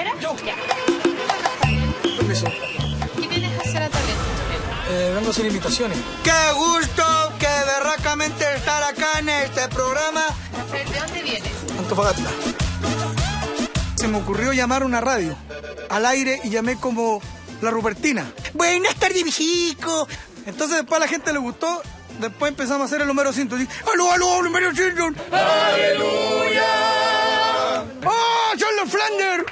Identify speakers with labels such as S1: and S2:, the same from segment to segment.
S1: ¿Barrera?
S2: Yo.
S1: Ya.
S2: Permiso.
S1: ¿Qué vienes a hacer a Talento Chileno?
S2: Vengo a hacer invitaciones.
S3: ¡Qué gusto! ¡Qué berracamente estar acá en este programa!
S1: Rafael, ¿de dónde vienes?
S2: Antofagasta. Se me ocurrió llamar a una radio al aire y llamé como La Rupertina.
S3: Buenas tardes, chico.
S2: Entonces después a la gente le gustó. Después empezamos a hacer el número 100. ¡Aló, aló, número 100! ¡Aleluya! ¡Oh, son los Flanders!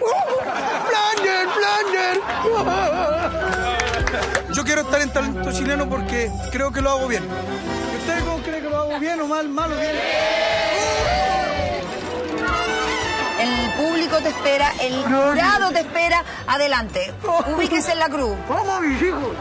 S2: ¡Flanders! Yo quiero estar en Talento Chileno porque creo que lo hago bien. ¿Y ustedes cómo creen que lo hago bien o mal, o bien?
S4: El público te espera, el jurado te espera. Adelante, ubíquese en la cruz.
S2: ¡Vamos, mis hijos!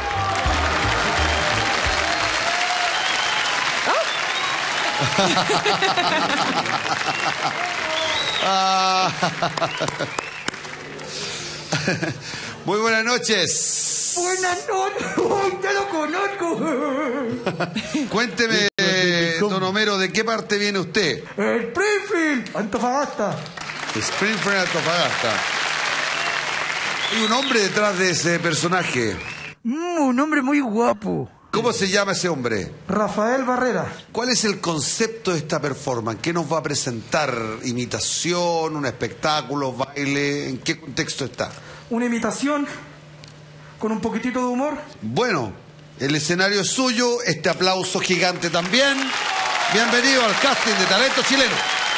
S5: Muy buenas noches.
S2: Buenas noches. ¡Uy, te lo conozco!
S5: Cuénteme, don Homero, ¿de qué parte viene usted?
S2: Springfield, Antofagasta.
S5: Springfield, Antofagasta. Hay un hombre detrás de ese personaje.
S2: Un hombre muy guapo.
S5: ¿Cómo se llama ese hombre?
S2: Rafael Barrera.
S5: ¿Cuál es el concepto de esta performance? ¿Qué nos va a presentar? ¿Imitación, un espectáculo, baile? ¿En qué contexto está?
S2: Una imitación con un poquitito de humor.
S5: Bueno, el escenario es suyo, este aplauso gigante también. Bienvenido al casting de Talento Chileno.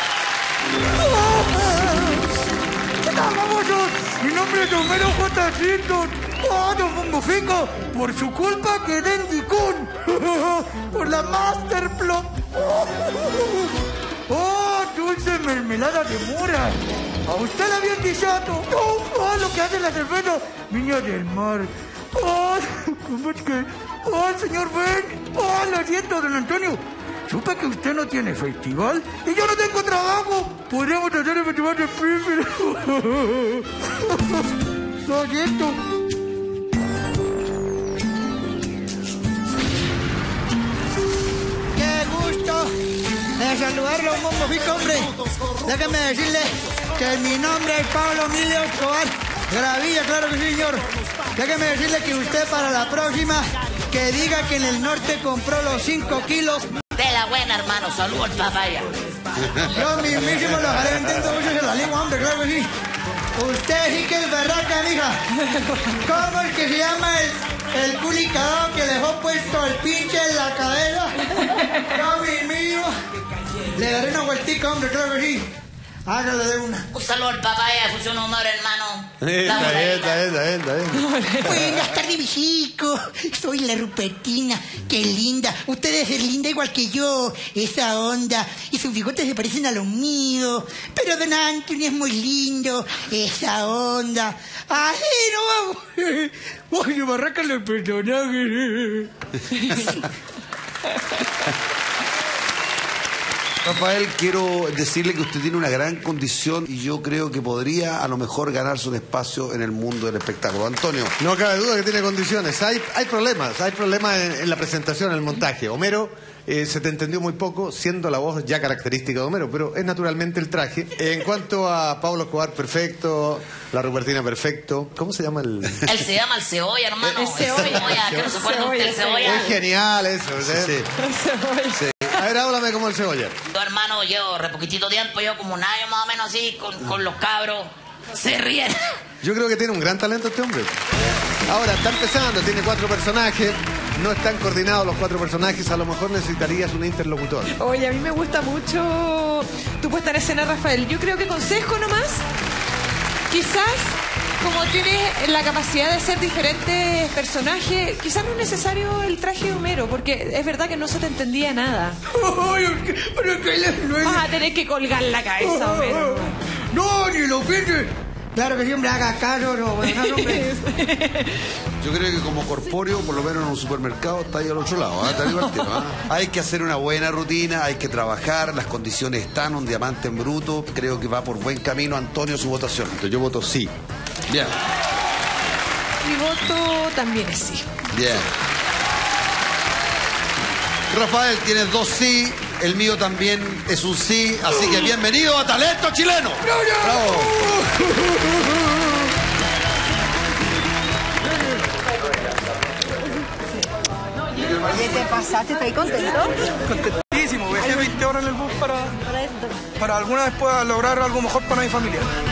S2: ¿Qué tal, famosos? Mi nombre es Homero J. Simpson. ¡Oh, don Bombo Fico! Por su culpa quedé en Dicún. Por la Masterplot. ¡Oh, dulce mermelada de mora! ¡A usted le habían dicho! ¡Oh, lo que hace la cerveza! ¡Niña del mar! ¡Oh, cómo es que! ¡Oh, señor Ben! ¡Oh, lo siento, don Antonio! Supe que usted no tiene festival y yo no tengo trabajo. Podríamos hacer el festival de Springfield. Lo siento.
S3: ¡Qué gusto de saludarlo, un Bombo Fico, hombre! Déjame decirle que mi nombre es Pablo Emilio Escobar Gravilla, claro que sí, señor. Déjeme decirle que usted para la próxima que diga que en el norte compró los 5 kilos.
S6: De la buena, hermano. Saludos al papaya.
S3: Yo mismísimo lo haré vendiendo mucho en la lengua, hombre, claro que sí. Usted sí que es berraca, mija. ¿Cómo es que se llama el culicadón que dejó puesto el pinche en la cabeza? Yo mismísimo le daré una vueltica, hombre, claro que sí. Hágale de una.
S6: Un saludo al papaya. Es un honor, hermano.
S5: Está bien.
S3: Buenas tardes, mi chico. Soy la Rupertina. Qué linda. Usted debe ser linda igual que yo. Esa onda. Y sus bigotes se parecen a los míos. Pero don Anthony es muy lindo. Esa onda. ¡Ay, no vamos! ¡Ay, se me arrancan los personajes!
S5: Rafael, quiero decirle que usted tiene una gran condición y yo creo que podría a lo mejor ganarse un espacio en el mundo del espectáculo. Antonio.
S7: No cabe duda que tiene condiciones. Hay problemas en la presentación, en el montaje. Homero, se te entendió muy poco, siendo la voz ya característica de Homero, pero es naturalmente el traje. En cuanto a Pablo Escobar, perfecto. La Rupertina, perfecto. ¿Cómo se llama el...?
S6: Él se llama el cebolla, hermano.
S1: El cebolla.
S6: ¿Qué no se acuerda usted del cebolla?
S7: Es genial eso, ¿verdad?
S5: Sí.
S7: Sí. A ver, háblame como el cebolla.
S6: Yo, hermano, llevo re poquitito tiempo, yo como un año más o menos así, con los cabros. Se ríen.
S7: Yo creo que tiene un gran talento este hombre. Ahora, está empezando, tiene 4 personajes. No están coordinados los 4 personajes. A lo mejor necesitarías un interlocutor.
S1: Oye, a mí me gusta mucho tu puesta en escena, Rafael. Yo creo que consejo nomás. Quizás, como tienes la capacidad de hacer diferentes personajes, quizás no es necesario el traje de Homero, porque es verdad que no se te entendía nada. Vas a tener que colgar la cabeza, Homero.
S3: ¡No, ni lo piense! Claro que siempre haga caso, no, bueno, no, hombre.
S5: Yo creo que como corpóreo, por lo menos en un supermercado, está ahí al otro lado. Está divertido. Hay que hacer una buena rutina, hay que trabajar, las condiciones están, un diamante en bruto. Creo que va por buen camino. Antonio, su votación.
S7: Yo voto sí.
S5: Bien.
S1: Mi voto también es sí.
S5: Bien. Rafael, tienes 2 sí. El mío también es un sí. Así que bienvenido a Talento Chileno.
S3: ¡Bravo!
S4: Oye, ¿te pasaste? ¿Estás contento?
S2: Contentísimo, viajé 20 horas en el bus para alguna vez pueda lograr algo mejor para mi familia.